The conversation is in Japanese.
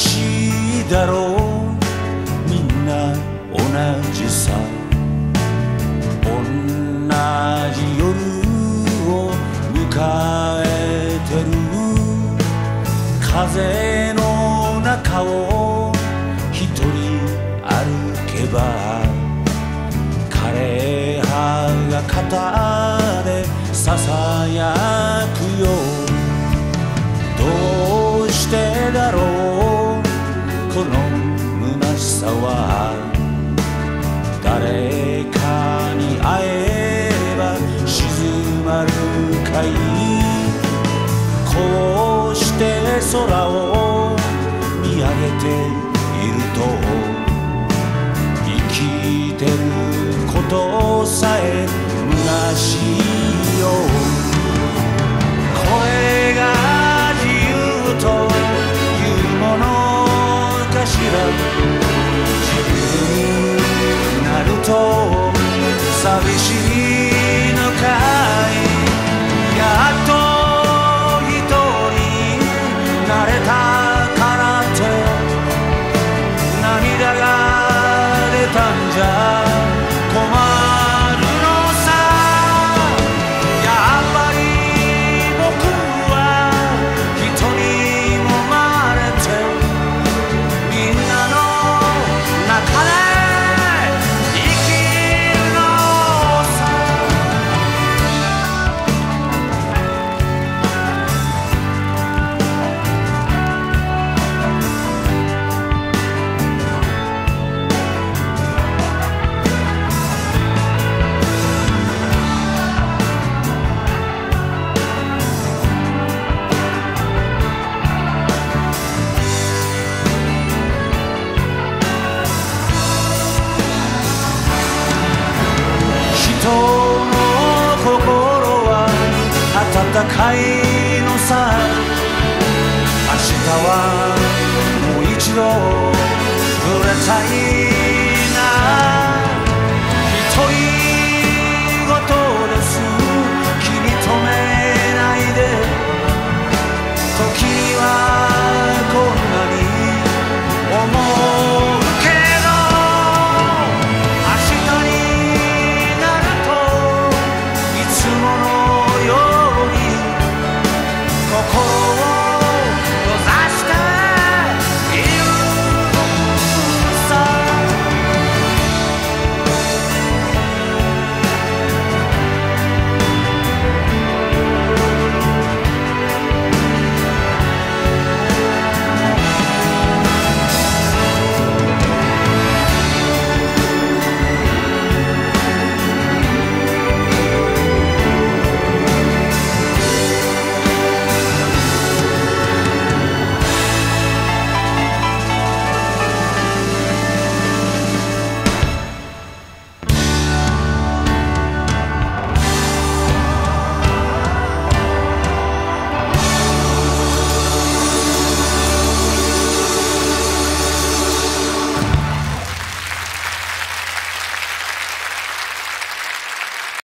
しいだろう、みんな同じさ。同じ夜を迎えてる。風の中を一人歩けば、枯れ葉が肩でささやくよ。どうしてだろう、この虚しさは。誰かに会えば静まるかい。こうして空を見上げていると、生きてることさえ虚しいよ。これが自由というものかしら。自由になると寂しいのかい。やっと慣れたからって涙が出たんじゃ困るのさ。やっぱり僕は人に揉まれて、みんなの中で生きるのさ。人の心は温かいのさ。明日はもう一度触れたい